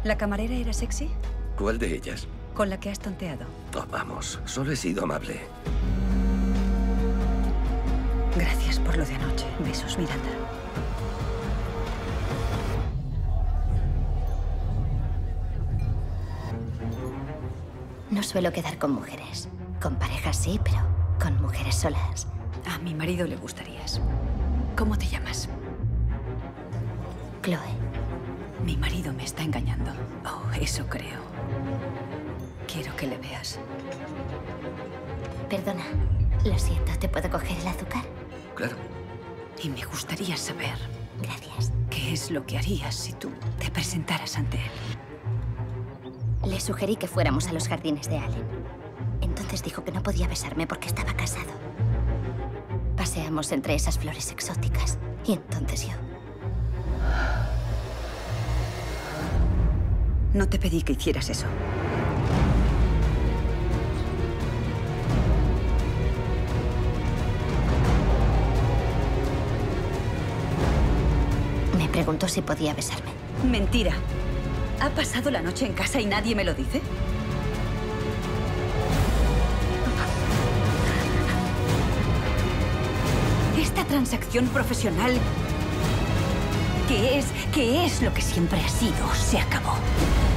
¿La camarera era sexy? ¿Cuál de ellas? Con la que has tonteado. Oh, vamos, solo he sido amable. Gracias por lo de anoche. Besos, Miranda. No suelo quedar con mujeres. Con parejas sí, pero con mujeres solas. A mi marido le gustarías. ¿Cómo te llamas? Chloe. Mi marido me está engañando. Oh, eso creo. Quiero que le veas. Perdona. Lo siento, ¿te puedo coger el azúcar? Claro. Y me gustaría saber... Gracias. ¿Qué es lo que harías si tú te presentaras ante él? Le sugerí que fuéramos a los jardines de Allen. Entonces dijo que no podía besarme porque estaba casado. Paseamos entre esas flores exóticas. Y entonces yo... No te pedí que hicieras eso. Me preguntó si podía besarme. Mentira. ¿Ha pasado la noche en casa y nadie me lo dice? Esta transacción profesional, ¿qué es lo que siempre ha sido? Se acabó.